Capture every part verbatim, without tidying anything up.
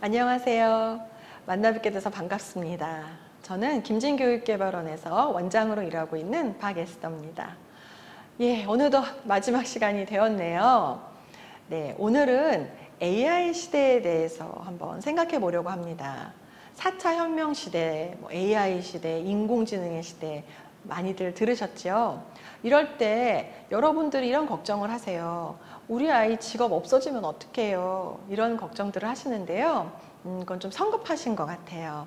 안녕하세요. 만나 뵙게 돼서 반갑습니다. 저는 김진교육개발원에서 원장으로 일하고 있는 박에스더입니다. 예, 어느덧 마지막 시간이 되었네요. 네, 오늘은 에이아이 시대에 대해서 한번 생각해 보려고 합니다. 사 차 혁명 시대, 뭐 에이아이 시대, 인공지능의 시대 많이들 들으셨죠? 이럴 때 여러분들이 이런 걱정을 하세요. 우리 아이 직업 없어지면 어떡해요? 이런 걱정들을 하시는데요. 음, 그건 좀 성급하신 것 같아요.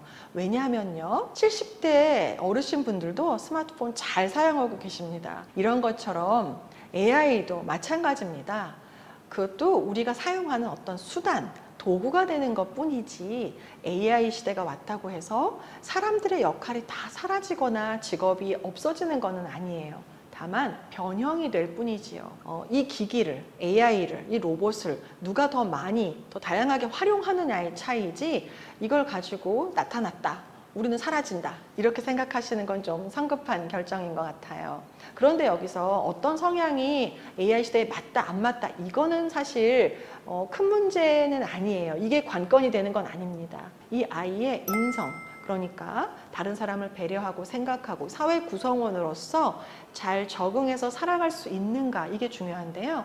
왜냐하면요, 칠십 대 어르신분들도 스마트폰 잘 사용하고 계십니다. 이런 것처럼 에이아이도 마찬가지입니다. 그것도 우리가 사용하는 어떤 수단, 도구가 되는 것 뿐이지 에이아이 시대가 왔다고 해서 사람들의 역할이 다 사라지거나 직업이 없어지는 것은 아니에요. 다만 변형이 될 뿐이지요. 어, 이 기기를, 에이아이를, 이 로봇을 누가 더 많이, 더 다양하게 활용하느냐의 차이지 이걸 가지고 나타났다, 우리는 사라진다, 이렇게 생각하시는 건 좀 성급한 결정인 것 같아요. 그런데 여기서 어떤 성향이 에이아이 시대에 맞다 안 맞다, 이거는 사실 어, 큰 문제는 아니에요. 이게 관건이 되는 건 아닙니다. 이 아이의 인성, 그러니까 다른 사람을 배려하고 생각하고 사회 구성원으로서 잘 적응해서 살아갈 수 있는가, 이게 중요한데요.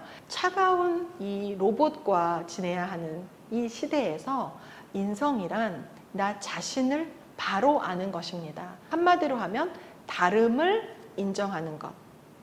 차가운 이 로봇과 지내야 하는 이 시대에서 인성이란 나 자신을 바로 아는 것입니다. 한마디로 하면 다름을 인정하는 것.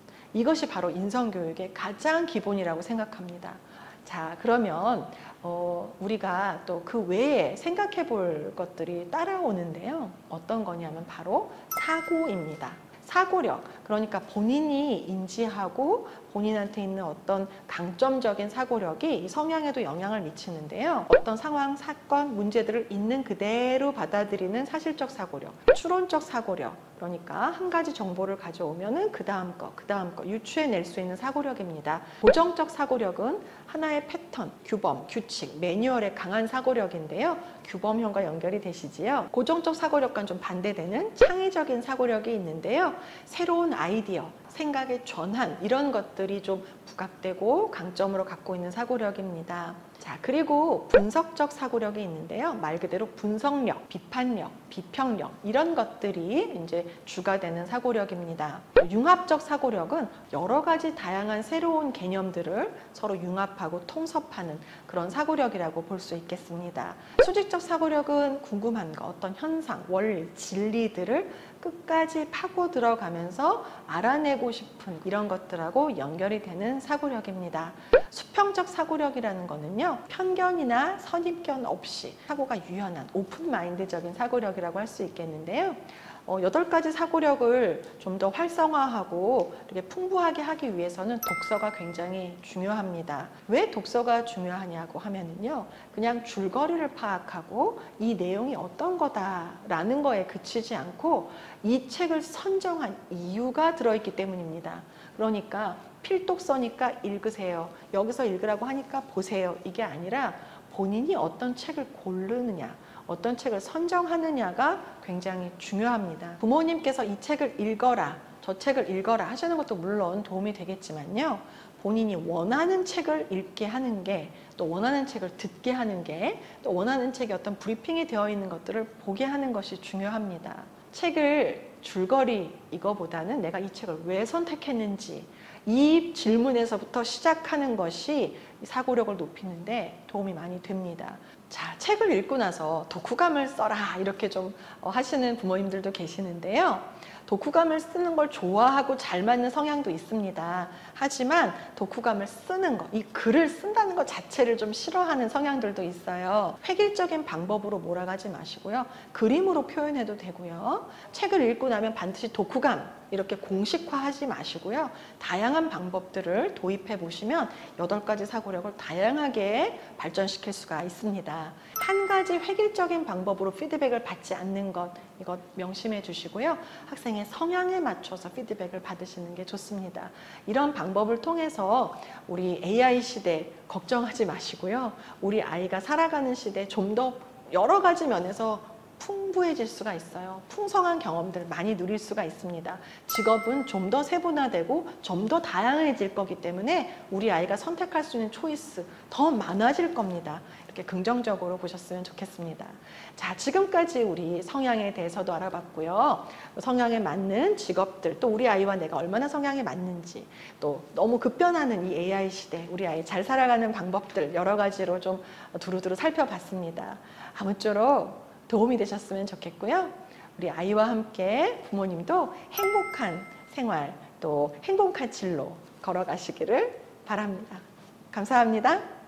이것이 바로 인성교육의 가장 기본이라고 생각합니다. 자, 그러면 어, 우리가 또 그 외에 생각해 볼 것들이 따라오는데요. 어떤 거냐면 바로 사고입니다. 사고력, 그러니까 본인이 인지하고 본인한테 있는 어떤 강점적인 사고력이 이 성향에도 영향을 미치는데요. 어떤 상황, 사건, 문제들을 있는 그대로 받아들이는 사실적 사고력, 추론적 사고력, 그러니까 한 가지 정보를 가져오면은 그 다음 거, 그 다음 거 유추해낼 수 있는 사고력입니다. 고정적 사고력은 하나의 패턴, 규범, 규칙, 매뉴얼에 강한 사고력인데요. 규범형과 연결이 되시지요. 고정적 사고력과는 좀 반대되는 창의적인 사고력이 있는데요. 새로운 아이디어, 생각의 전환, 이런 것들이 좀 부각되고 강점으로 갖고 있는 사고력입니다. 자, 그리고 분석적 사고력이 있는데요. 말 그대로 분석력, 비판력, 비평력, 이런 것들이 이제 주가 되는 사고력입니다. 융합적 사고력은 여러 가지 다양한 새로운 개념들을 서로 융합하고 통섭하는 그런 사고력이라고 볼 수 있겠습니다. 수직적 사고력은 궁금한 거, 어떤 현상, 원리, 진리들을 끝까지 파고 들어가면서 알아내고 싶은 이런 것들하고 연결이 되는 사고력입니다. 수평적 사고력이라는 거는요, 편견이나 선입견 없이 사고가 유연한 오픈 마인드적인 사고력이라고 할 수 있겠는데요. 어, 여덟 가지 사고력을 좀 더 활성화하고 이렇게 풍부하게 하기 위해서는 독서가 굉장히 중요합니다. 왜 독서가 중요하냐고 하면은요, 그냥 줄거리를 파악하고 이 내용이 어떤 거다라는 거에 그치지 않고 이 책을 선정한 이유가 들어있기 때문입니다. 그러니까 필독 써니까 읽으세요, 여기서 읽으라고 하니까 보세요, 이게 아니라 본인이 어떤 책을 고르느냐, 어떤 책을 선정하느냐가 굉장히 중요합니다. 부모님께서 이 책을 읽어라, 저 책을 읽어라 하시는 것도 물론 도움이 되겠지만요, 본인이 원하는 책을 읽게 하는 게, 또 원하는 책을 듣게 하는 게, 또 원하는 책에 어떤 브리핑이 되어 있는 것들을 보게 하는 것이 중요합니다. 책을 줄거리 이거보다는 내가 이 책을 왜 선택했는지, 이 질문에서부터 시작하는 것이 사고력을 높이는데 도움이 많이 됩니다. 자, 책을 읽고 나서 독후감을 써라, 이렇게 좀 하시는 부모님들도 계시는데요. 독후감을 쓰는 걸 좋아하고 잘 맞는 성향도 있습니다. 하지만 독후감을 쓰는 것, 이 글을 쓴다는 것 자체를 좀 싫어하는 성향들도 있어요. 획일적인 방법으로 몰아가지 마시고요. 그림으로 표현해도 되고요. 책을 읽고 나면 반드시 독후감, 이렇게 공식화하지 마시고요. 다양한 방법들을 도입해 보시면 여덟 가지 사고력을 다양하게 발전시킬 수가 있습니다. 한 가지 획일적인 방법으로 피드백을 받지 않는 것, 이것 명심해 주시고요. 학생의 성향에 맞춰서 피드백을 받으시는 게 좋습니다. 이런 방법을 통해서 우리 에이아이 시대 걱정하지 마시고요. 우리 아이가 살아가는 시대 좀 더 여러 가지 면에서 풍부해질 수가 있어요. 풍성한 경험들을 많이 누릴 수가 있습니다. 직업은 좀 더 세분화되고 좀 더 다양해질 거기 때문에 우리 아이가 선택할 수 있는 초이스 더 많아질 겁니다. 이렇게 긍정적으로 보셨으면 좋겠습니다. 자, 지금까지 우리 성향에 대해서도 알아봤고요. 성향에 맞는 직업들, 또 우리 아이와 내가 얼마나 성향에 맞는지, 또 너무 급변하는 이 에이아이 시대, 우리 아이 잘 살아가는 방법들 여러 가지로 좀 두루두루 살펴봤습니다. 아무쪼록 도움이 되셨으면 좋겠고요. 우리 아이와 함께 부모님도 행복한 생활, 또 행복한 진로 걸어가시기를 바랍니다. 감사합니다.